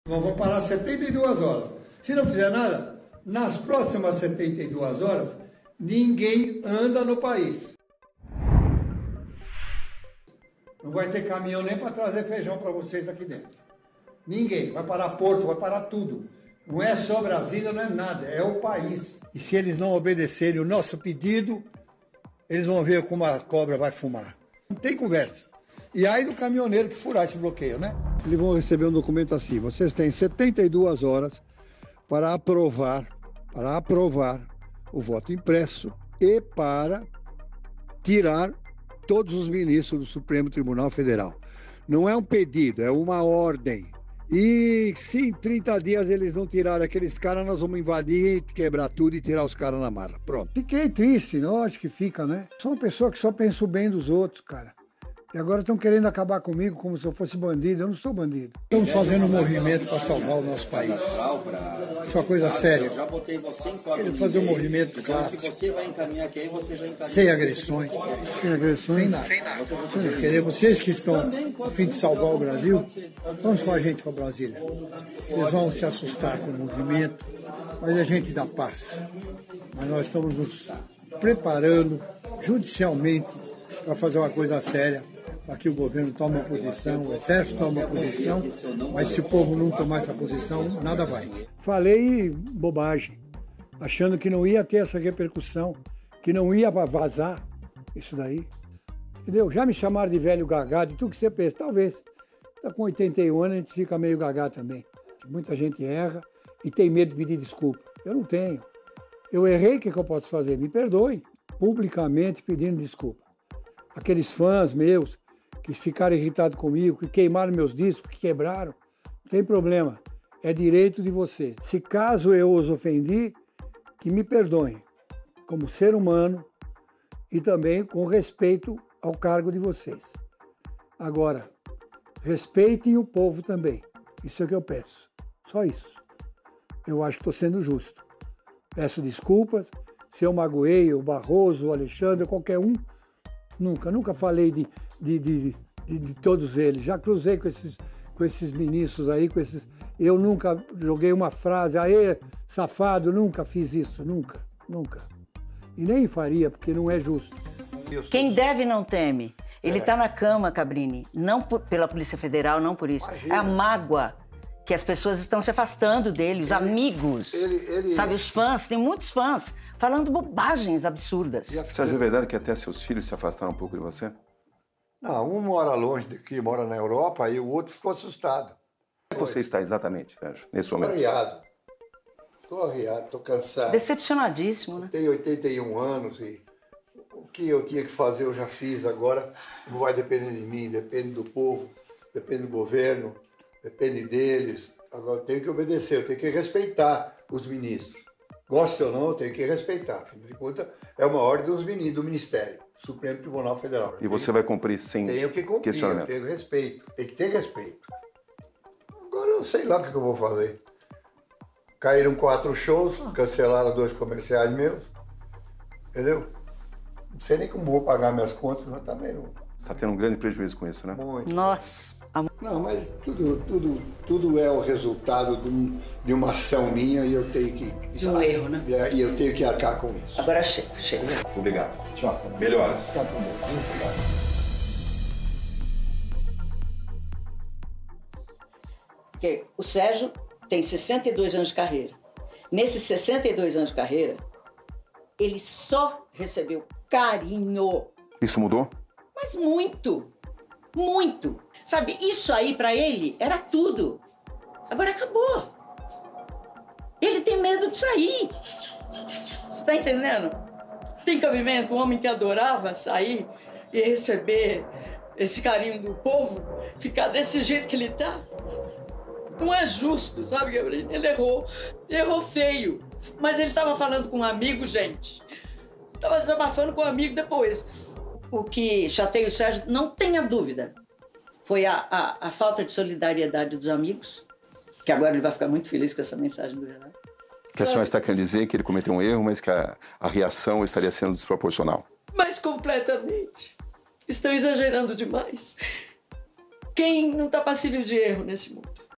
Nós vamos parar 72 horas. Se não fizer nada, nas próximas 72 horas, ninguém anda no país. Não vai ter caminhão nem para trazer feijão para vocês aqui dentro. Ninguém. Vai parar porto, vai parar tudo. Não é só Brasília, não é nada, é o país. E se eles não obedecerem o nosso pedido, eles vão ver como a cobra vai fumar. Não tem conversa. E aí do caminhoneiro que furar esse bloqueio, né? Eles vão receber um documento assim, vocês têm 72 horas para aprovar o voto impresso e para tirar todos os ministros do Supremo Tribunal Federal. Não é um pedido, é uma ordem. E se em 30 dias eles não tirarem aqueles caras, nós vamos invadir, quebrar tudo e tirar os caras na marra. Pronto. Fiquei triste, lógico que fica, né? Sou uma pessoa que só pensa o bem dos outros, cara. E agora estão querendo acabar comigo como se eu fosse bandido. Eu não sou bandido. Estamos fazendo um movimento para salvar o nosso país. Isso é uma coisa séria. Queremos fazer um movimento clássico. Sem agressões. Sem agressões. Sem nada. Vocês que estão a fim de salvar o Brasil, vamos com a gente para Brasília. Eles vão se assustar com o movimento, mas a gente dá paz. Mas nós estamos nos preparando judicialmente para fazer uma coisa séria. Aqui o governo toma uma posição, o exército toma uma posição, mas se o povo não tomar essa posição, nada vai. Falei bobagem, achando que não ia ter essa repercussão, que não ia vazar isso daí. Entendeu? Já me chamaram de velho gagá, de tudo que você pensa. Talvez. Está com 81 anos, a gente fica meio gagá também. Muita gente erra e tem medo de pedir desculpa. Eu não tenho. Eu errei, o que eu posso fazer? Me perdoe, publicamente pedindo desculpa. Aqueles fãs meus que ficaram irritados comigo, que queimaram meus discos, que quebraram, não tem problema, é direito de vocês. Se caso eu os ofendi, que me perdoem, como ser humano e também com respeito ao cargo de vocês. Agora, respeitem o povo também, isso é o que eu peço, só isso. Eu acho que estou sendo justo. Peço desculpas, se eu magoei o Barroso, o Alexandre, qualquer um, nunca falei de todos eles. Já cruzei com esses ministros aí, eu nunca joguei uma frase, aê, safado, nunca fiz isso, nunca. E nem faria, porque não é justo. Quem deve não teme. Ele está na cama, Cabrini, não pela Polícia Federal, não por isso. Imagina. É a mágoa que as pessoas estão se afastando dele, os amigos, sabe, os fãs, tem muitos fãs falando bobagens absurdas. Você acha verdade que até seus filhos se afastaram um pouco de você? Não, um mora longe daqui, mora na Europa, e o outro ficou assustado. Onde você está exatamente, Sérgio, nesse momento? Estou arriado, estou cansado. Decepcionadíssimo, né? Tenho 81 anos e o que eu tinha que fazer eu já fiz. Agora não vai depender de mim, depende do povo, depende do governo, depende deles. Agora eu tenho que obedecer, eu tenho que respeitar os ministros. Goste ou não, eu tenho que respeitar. Afinal de contas, é uma ordem do Ministério, Supremo Tribunal Federal. E você vai cumprir sem questionamento? Tenho que cumprir, eu tenho respeito, tem que ter respeito. Agora eu sei lá o que eu vou fazer. Caíram 4 shows, cancelaram 2 comerciais meus, entendeu? Não sei nem como vou pagar minhas contas, mas também não. Você está tendo um grande prejuízo com isso, né? Muito. Nossa! Não, mas tudo é o resultado de uma ação minha e eu tenho que... De um erro, né? E eu tenho que arcar com isso. Agora chega. Obrigado. Tchau. Melhoras. Tchau, obrigado. Porque o Sérgio tem 62 anos de carreira. Nesses 62 anos de carreira, ele só recebeu carinho. Isso mudou? Mas muito. Muito. Sabe, isso aí pra ele era tudo. Agora acabou. Ele tem medo de sair. Você tá entendendo? Tem cabimento um homem que adorava sair e receber esse carinho do povo, ficar desse jeito que ele tá? Não é justo, sabe, Gabriel? Ele errou feio. Mas ele tava falando com um amigo, gente. Tava desabafando com um amigo depois. O que chateia o Sérgio, não tenha dúvida, foi a falta de solidariedade dos amigos, que agora ele vai ficar muito feliz com essa mensagem do Renato. Que a senhora está querendo dizer que ele cometeu um erro, mas que a reação estaria sendo desproporcional. Mas completamente. Estão exagerando demais. Quem não está passível de erro nesse mundo?